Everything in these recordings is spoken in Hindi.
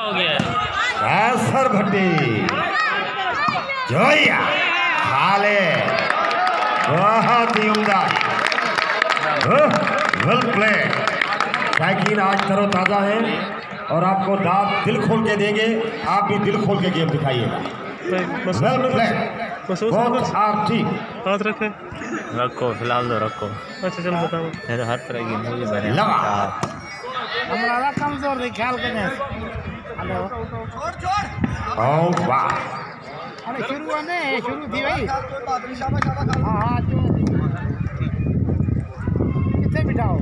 हो गया कैसर भट्टी जोया खाले बहुत ही उम्दा वेल प्ले। शायकीन आज तरोताज़ा है और आपको दाद दिल खोल के देंगे, आप भी दिल खोल के गेम दिखाइएगा। वेल प्ले आप ठीक हाथ रखे रखो फिलहाल तो रखो। अच्छा चलो बताओ फिर हर तरह की मूवी बने हमारा कमजोर नहीं ख्याल करने। हेलो ओह वाह अरे शुरू है ना, शुरू थी भाई। हाँ हाँ जो कितने बिठाओ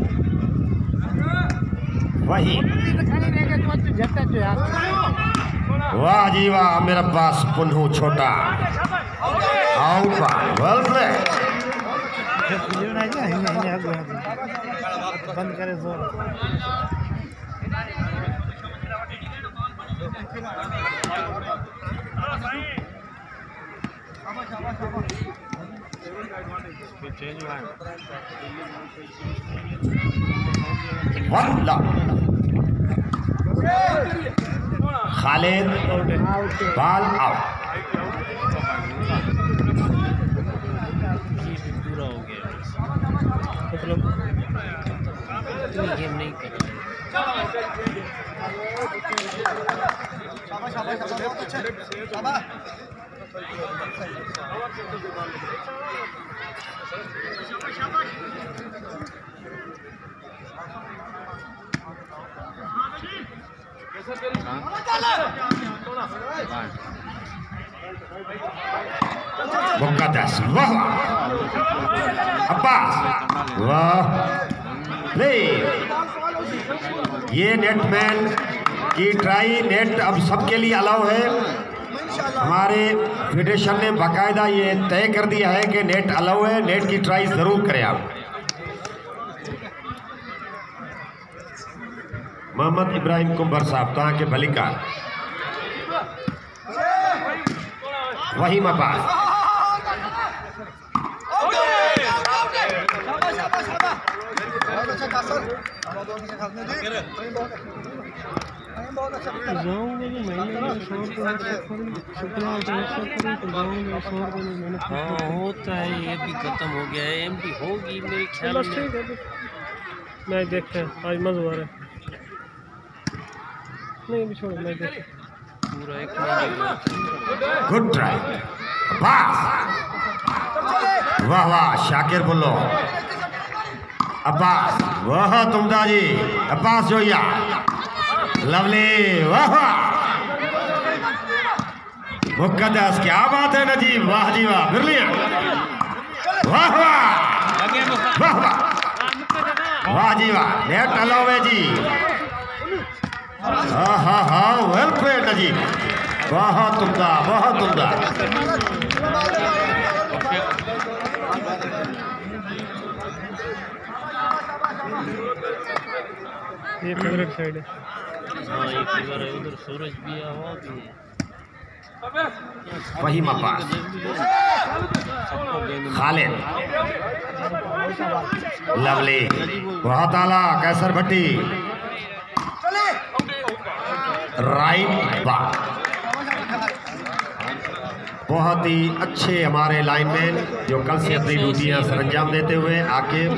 वही खाली रहेगा तो झटका जो यार। वाह जी वाह मेरा पास पुन्नू छोटा आउट वाह वेल प्ले। बंद करे जोर। खालिद बाल आउट। पूरा हो गया मतलब गेम नहीं कर मुक़द्दस वाह अब्बास वाह प्ले। ये नेटमैन की ट्राई नेट अब सबके लिए अलाउ है। हमारे फेडरेशन ने बाकायदा ये तय कर दिया है कि नेट अलाउ है, नेट की ट्राई ज़रूर करें आप। मोहम्मद इब्राहिम कुंबर साहब तहाँ के भलिकार वही अब्बास होता है। ये भी खत्म हो गया है, एमपी होगी मेरे ख्याल में। मैच देखते हैं आज मज़ा आ रहा है। नहीं अभी छोड़ो मैच देखते पूरा एक गुड ट्राई अब्बास वाह वाह शाकिर बोलो अब्बास वाह तुमदा जी अब्बास जोया लवली वाह मुक़द्दस क्या बात है नजीब वाह जी वाह ब्रिलियंट वाह वाह वाह वाह वाह जी वाह नेट अलाउ है जी। हाँ हाँ हाँ वेल प्लेड नजीब बहुत उम्दा बहुत उम्दा। ये फेवरेट साइड है। हाँ एक बार उधर सूरज भी हुआ भी वही अब्बास खालिद लवली बहुत आला कैसर भट्टी राइट बात। बहुत ही अच्छे हमारे लाइनमैन जो कल से अपनी ड्यूटियां सरंजाम देते हुए आकिब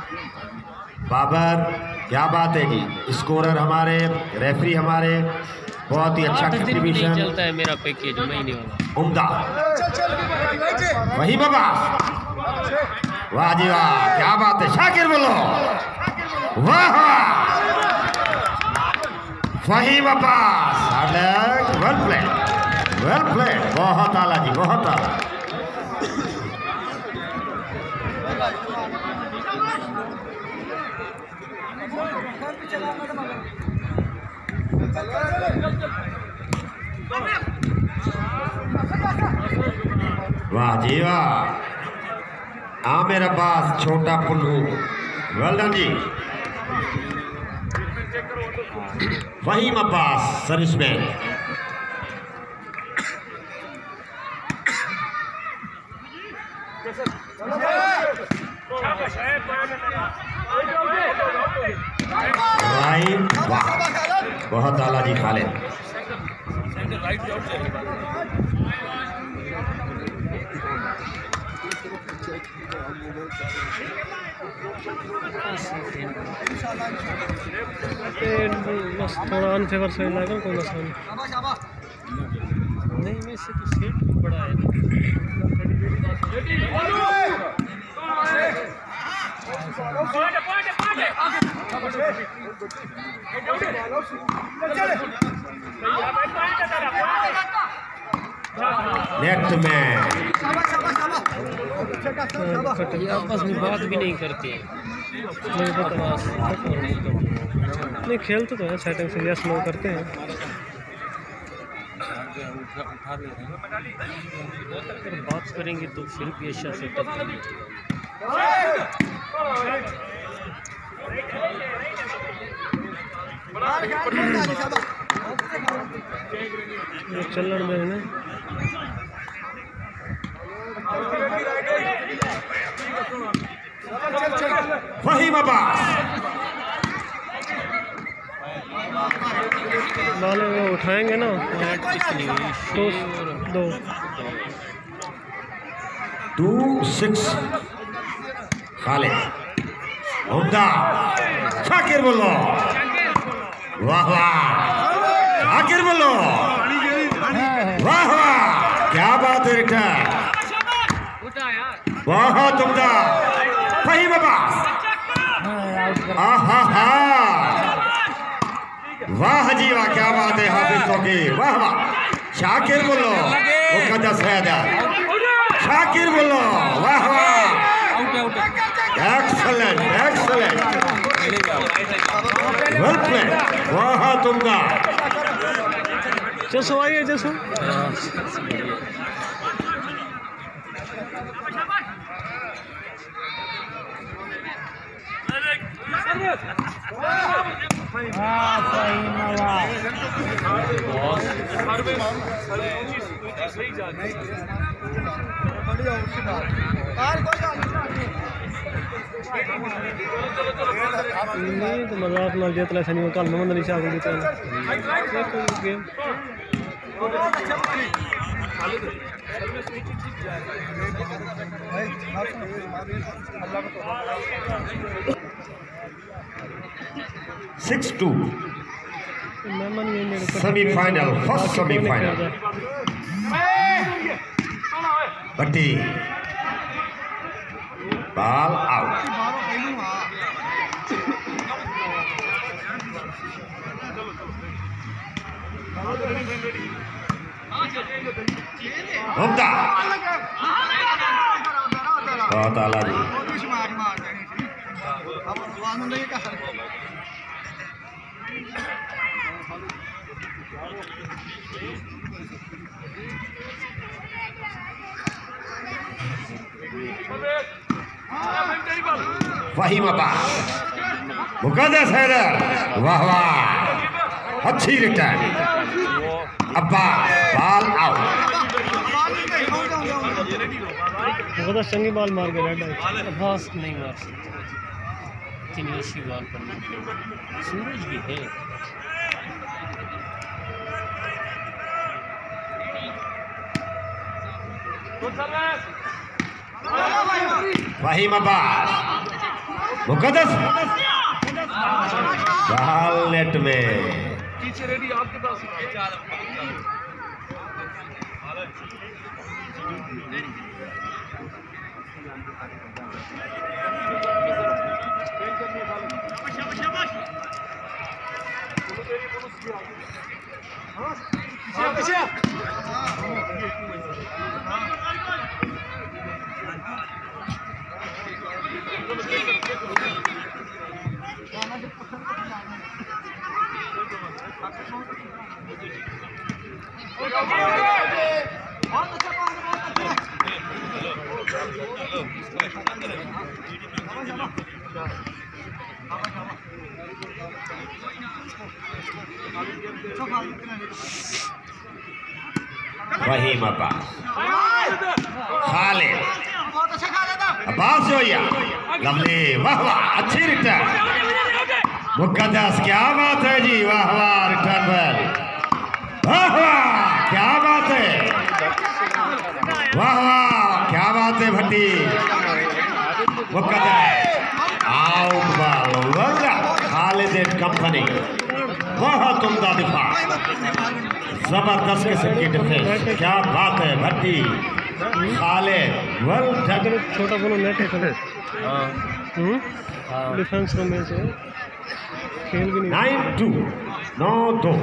बाबर क्या बात है जी। स्कोरर हमारे रेफरी हमारे बहुत ही अच्छा कंट्रीब्यूशन चलता है मेरा पैकेज महीने वाला उम्दा वही बाबा वाह जी वाह क्या बात है शाकिर बोलो वाह वही बाबा वेल प्ले बहुत आला जी बहुत आला। वाह जी वाह आमिर अब्बास छोटा पुन्नू वेल डन जी। वहीम अब्बास सर्विसमैन राइट वाह बहुत आला जी खालिद बस थोड़ा अनफेवर साइड लगा कोई मसला नहीं में से तो सेट बड़ा है नेट में आपस में बात भी नहीं करते हैं नहीं खेलते तो है सेटिंग से यस नो करते हैं अगर बात करेंगे तो फिर भी अच्छा सेटअप चलन में है ना फहीम अब्बास वाले वो उठाएंगे ना तो 2-6 खालिद उम्दा शाकिर बोलो वाह वाह शाकिर बोलो वाह वाह क्या बात है रिटर्न बहुत उम्दा फहीम अब्बास आहा वाह जी वाह क्या बात है हाफिज तौकीर वाह वाह शाकिर बोलो मुक़द्दस हैदर शाकिर बोलो वाह वाह एक्सलेंट एक्सलेंट वेल प्ले वाह तुमका जसो आइए जसो नहीं तो मजाक ना जितना ऐसा नहीं कल मोहम्मद अली शाह को जितना गेम 6-2 सेमीफाइनल फर्स्ट सेमीफाइनल बट्टी बॉल आउट उम्दा बहुत आला जी फहीम अब्बास मुक़द्दस हैदर वाह वाह अच्छी return Abbas ball out Muqaddas चंगी बॉल मार के रेड अब्बास नहीं मार सकते इतनी अच्छी बॉल पर सूरज भी है फहीम अब्बास मुक़द्दस बॉल नेट में रेडी आपके पास फहीम अब्बास खालिद अब्बास जोया लवली वाह वाह अच्छी रिटर्न मुक़द्दस क्या बात है जी वाह वाह रिटर्न पर वाह वाह Muqaddar out ball Khalid and company. बहुत उम्दा दिफा, जबरदस्त किस्म की डिफेंस, क्या बात है भट्टी खालिद। Well done. छोटा बोलो नेट है। डिफेंस में से खेल भी नहीं। 9-2 9-2।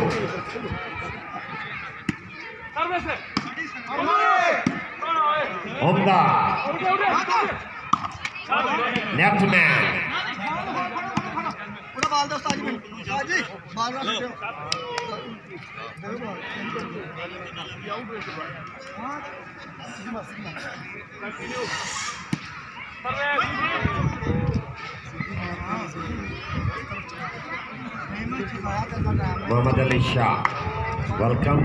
उम्दा left man. Mohammad Ali Shah, welcome.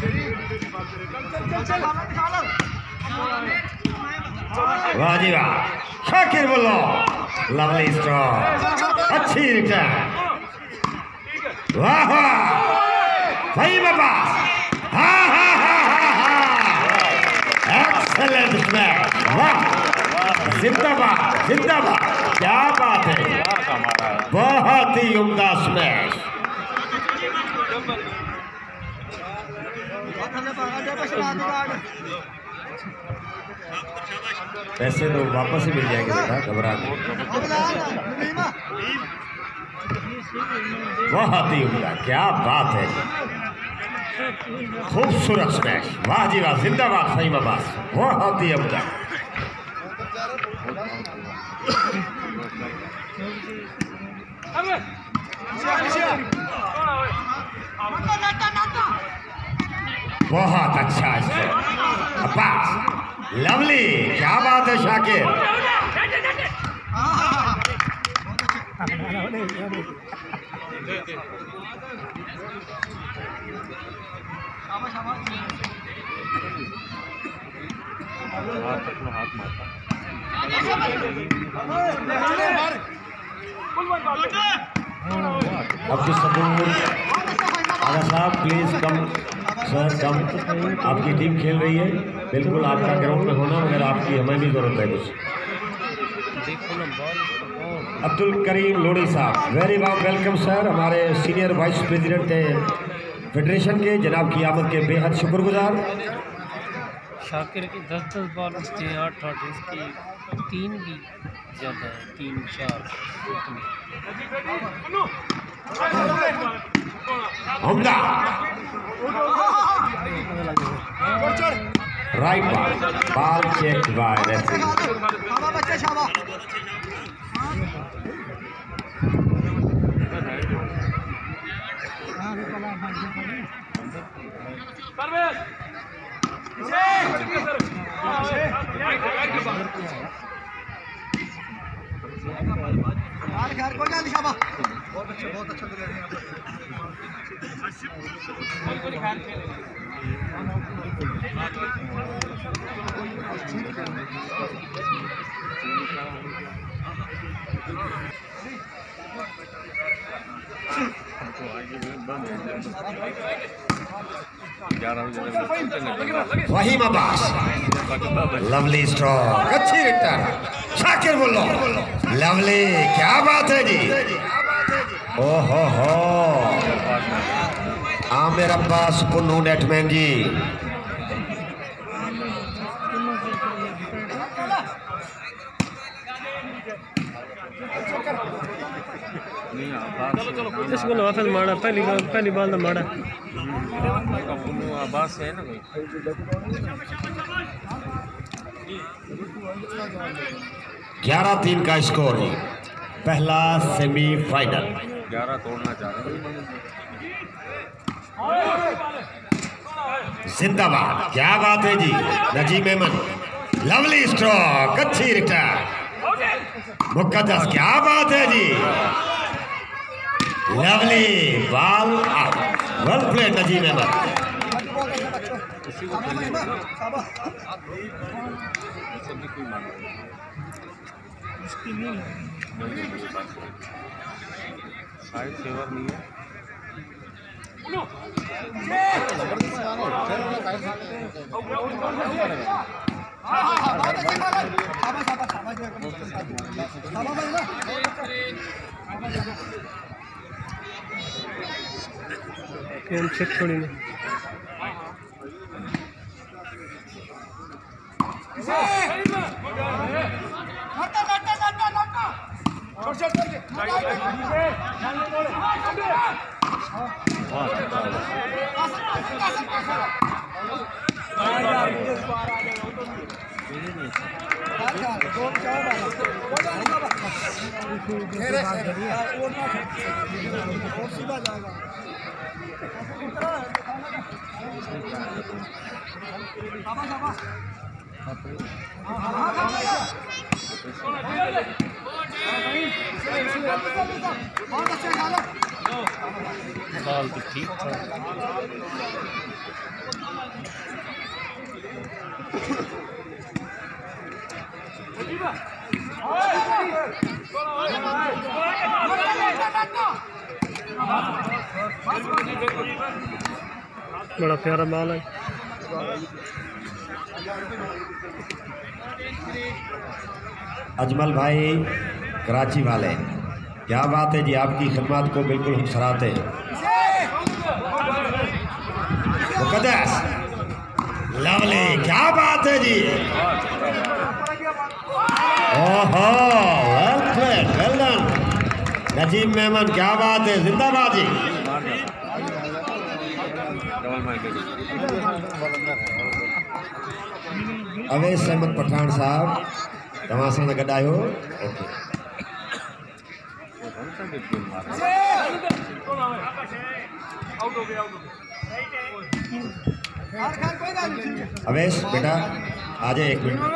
वाह जी वाह, शाकिर बोलो, लवली स्ट्रोक, अच्छी रिटर्न। वाह वाह भाई बाबा, हाँ हाँ हाँ हाँ हाँ, एक्सेलेंट स्मैश, वाह जिंदाबाद जिंदाबाद, क्या बात है, बहुत ही उम्दा स्मैश। पैसे तो वापस ही मिल जाएंगे बेटा, घबरा नहीं। बहुत ही उम्दा, क्या बात है, खूबसूरत स्मैश, वाह जी वाह, जिंदाबाद फहीम अब्बास, बहुत ही उम्दा। बहुत अच्छा अब्बास, लवली, क्या बात है शाकिर। अब्दुल सबूर आगा साहब, प्लीज कम सर, कम। आपकी टीम खेल रही है, बिल्कुल आपका ग्राउंड में होना, मगर आपकी हमें भी जरूरत है कुछ। अब्दुल करीम लोड़ी साहब, वेरी वार्म वेलकम सर। हमारे सीनियर वाइस प्रेसिडेंट हैं फेडरेशन के, जनाब की आमद के बेहद शुक्रगुजार। शाकिर की 10-10 बॉल उसके 8-8, इसकी 3 भी ज़्यादा है, 3-4 उम्दा right ball check by referee. बहुत अच्छा फहीम अब्बास, लवली स्ट्रोक, अच्छी रिटर्न, शाकिर बोलो, लवली, क्या बात है जी। ओहो हो, आमिर अब्बास पुन्नू नेटमैन जी, इसको वापस मारा, पहली बाल तो मारा। आवाज है ना कोई 11-3 का स्कोर, पहला सेमीफाइनल। 11 तोड़ना चाह रहे जिंदाबाद, क्या बात है जी। नजीम अहमद, लवली स्ट्रोक, अच्छी रिटर्न, मुकद्दस, क्या बात है जी, lovely ball out, well played Nazim Ahmed. Side favour नहीं है। गेम चेक छोड़ी नहीं बाल तो ठीक था। बड़ा प्यारा माल है। अजमल भाई कराची वाले, क्या बात है जी, आपकी खिदमत को बिल्कुल हम सराहते हैं। मुकद्दस, लवली, क्या बात है जी। ओहो, well played, well done. Nazim Memon, क्या बात है, जिंदाबाद जी। अवैस अहमद पठान साहब, तव्हां सां गॾु आहियो। अवैस बेटा आ जाए, एक मिनट।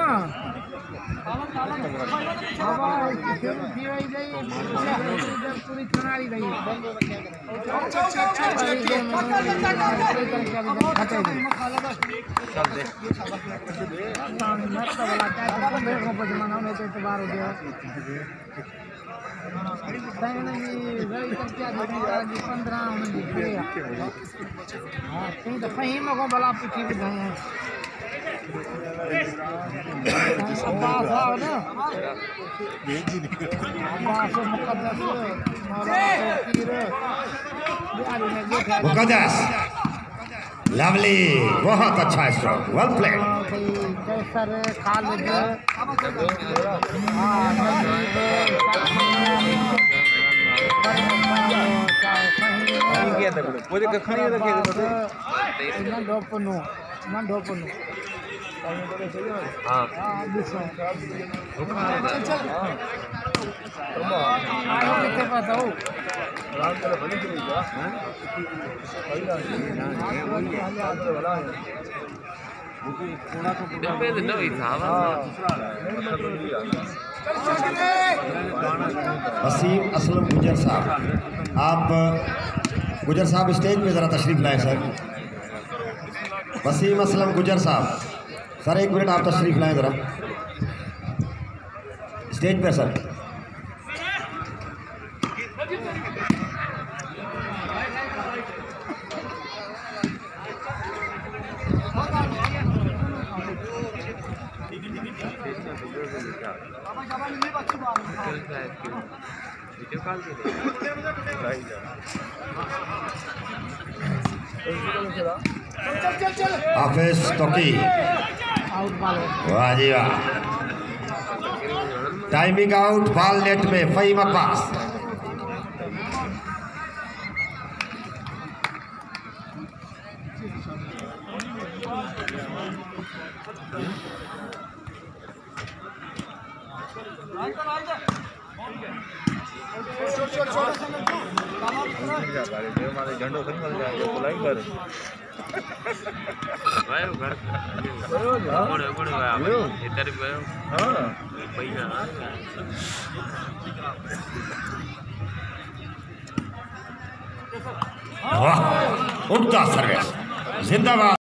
भला पूछी ॿुधायां मुकद्दस, लवली, बहुत अच्छा stroke, well played. Kaiser, Khalid, Waseem Aslam Gujjar साहब, आप गुजर साहब स्टेज पे ज़रा तशरीफ लाए सर। वसीम असलम गुजर साहब, सर एक मिनट आप तशरीफ लाएं ज़रा स्टेज पे सर। हाफिज तोकी, वाह जी वाह। टाइमिंग आउट, बॉल नेट में, फ़हीम अब्बास। झंडो खड़ी मिल जाए तो लाइन कर गयो घर कोण कोण गया इधर गयो। हां पैसा वाह, उम्दा सर्विस, जिंदाबाद।